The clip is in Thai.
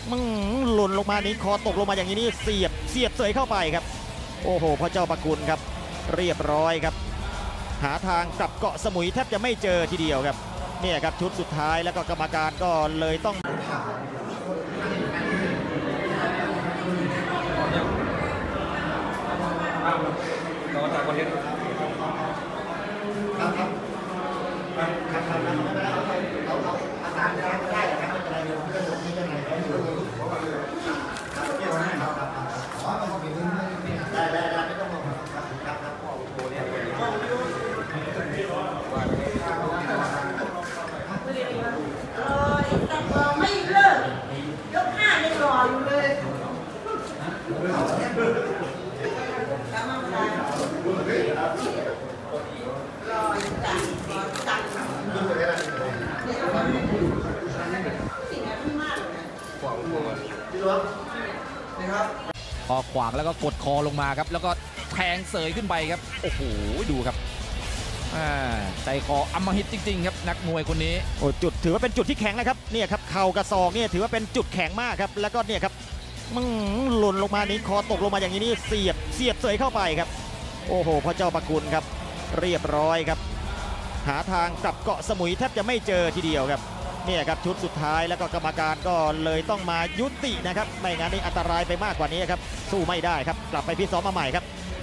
หล่นลงมานี้คอตกลงมาอย่างนี้นี่เสียบเสยเข้าไปครับโอ้โหพระเจ้าประคุณครับเรียบร้อยครับหาทางกลับเกาะสมุยแทบจะไม่เจอทีเดียวครับเนี่ยครับชุดสุดท้ายแล้วก็กรรมการก็เลยต้องเราจากคนเล่นไม่เลิกยกห้ายังรออยู่เลยพอขวางแล้วก็กดคอลงมาครับแล้วก็แทงเสยขึ้นไปครับโอ้โหดูครับใจคออำมหิตจริงๆครับนักมวยคนนี้โอ้จุดถือว่าเป็นจุดที่แข็งนะครับเนี่ยครับเข่ากระซองเนี่ยถือว่าเป็นจุดแข็งมากครับแล้วก็เนี่ยครับหล่นลงมานี้คอตกลงมาอย่างนี้นี่เสียบเสยเข้าไปครับโอ้โหพระเจ้าประคุณครับเรียบร้อยครับหาทางกลับเกาะสมุยแทบจะไม่เจอทีเดียวครับเนี่ยครับชุดสุดท้ายแล้วก็กรรมการก็เลยต้องมายุตินะครับไม่งั้นนี่อันตรายไปมากกว่านี้ครับสู้ไม่ได้ครับกลับไปพิซ้อมมาใหม่ครับ